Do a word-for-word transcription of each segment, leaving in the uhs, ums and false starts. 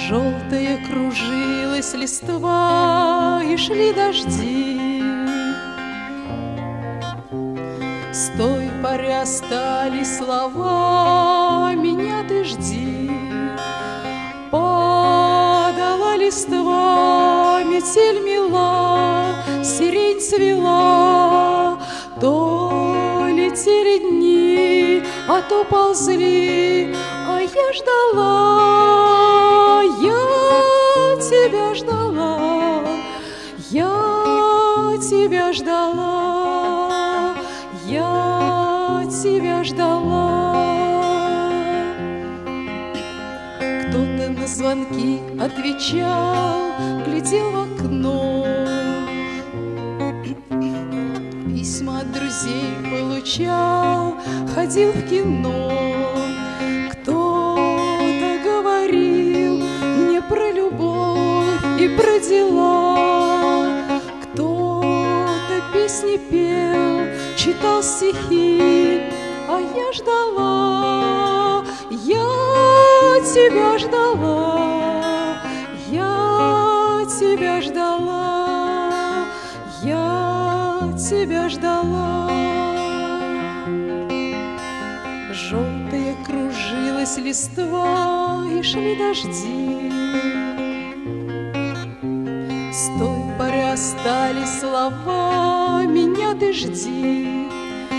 Желтая кружилась листва, и шли дожди. С той поры остались слова: меня ты жди. Падала листва, метель мела, сирень цвела. То летели дни, а то ползли, а я ждала, я тебя ждала, я тебя ждала, я тебя ждала. Кто-то на звонки отвечал, глядел в окно, письма от друзей получал, ходил в кино. Кто-то говорил мне про любовь и про дела, кто-то песни пел, читал стихи, а я ждала, я тебя ждала, я тебя ждала, я тебя ждала. Желтая кружилась листва, и шли дожди. С той поры остались слова: меня ты жди.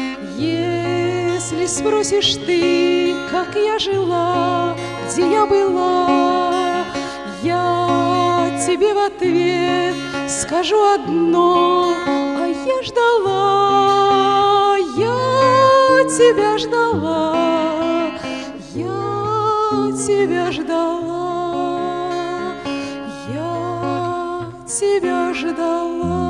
Если спросишь ты, как я жила, где я была, я тебе в ответ скажу одно: а я ждала, я тебя ждала, я тебя ждала, я тебя ждала.